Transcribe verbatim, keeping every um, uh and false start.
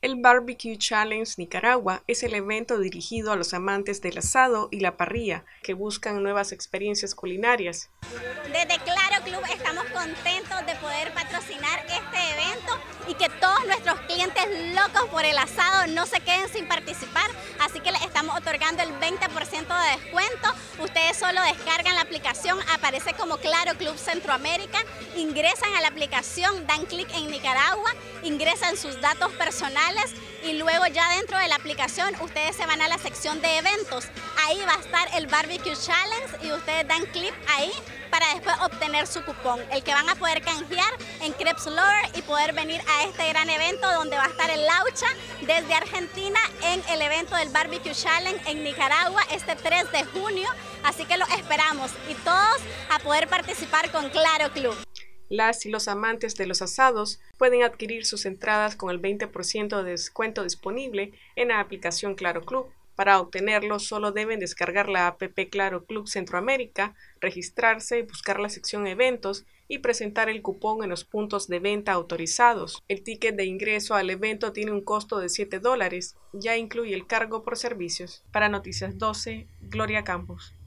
El Barbecue Challenge Nicaragua es el evento dirigido a los amantes del asado y la parrilla que buscan nuevas experiencias culinarias. Desde Claro Club estamos contentos de poder patrocinar este evento y que todos nuestros clientes locos por el asado no se queden sin participar, así que les estamos otorgando el veinte por ciento de descuento. Ustedes solo descargan la aplicación, aparece como Claro Club Centroamérica, ingresan a la aplicación, dan clic en Nicaragua, ingresan sus datos personales y luego ya dentro de la aplicación ustedes se van a la sección de eventos. Ahí va a estar el Barbecue Challenge y ustedes dan clic ahí para después obtener su cupón, el que van a poder canjear en Crepes Lover y poder venir a este gran evento donde va a estar el Laucha desde Argentina en el evento del Barbecue Challenge en Nicaragua este tres de junio, así que los esperamos y todos a poder participar con Claro Club. Las y los amantes de los asados pueden adquirir sus entradas con el veinte por ciento de descuento disponible en la aplicación Claro Club. Para obtenerlo solo deben descargar la app Claro Club Centroamérica, registrarse, buscar la sección Eventos y presentar el cupón en los puntos de venta autorizados. El ticket de ingreso al evento tiene un costo de siete dólares, ya incluye el cargo por servicios. Para Noticias doce, Gloria Campos.